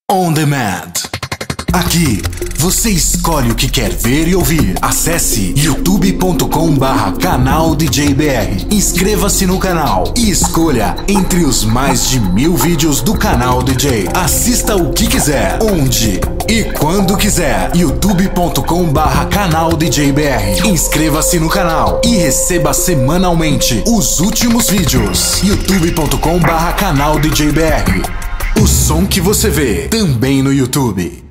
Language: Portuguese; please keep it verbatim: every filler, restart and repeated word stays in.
On Demand. Aqui, você escolhe o que quer ver e ouvir. Acesse youtube ponto com barra canal D J B R. Inscreva-se no canal e escolha entre os mais de mil vídeos do canal D J. Assista o que quiser, onde e quando quiser. youtube ponto com barra canal D J B R. Inscreva-se no canal e receba semanalmente os últimos vídeos. youtube ponto com barra canal D J B R. O som que você vê também no YouTube.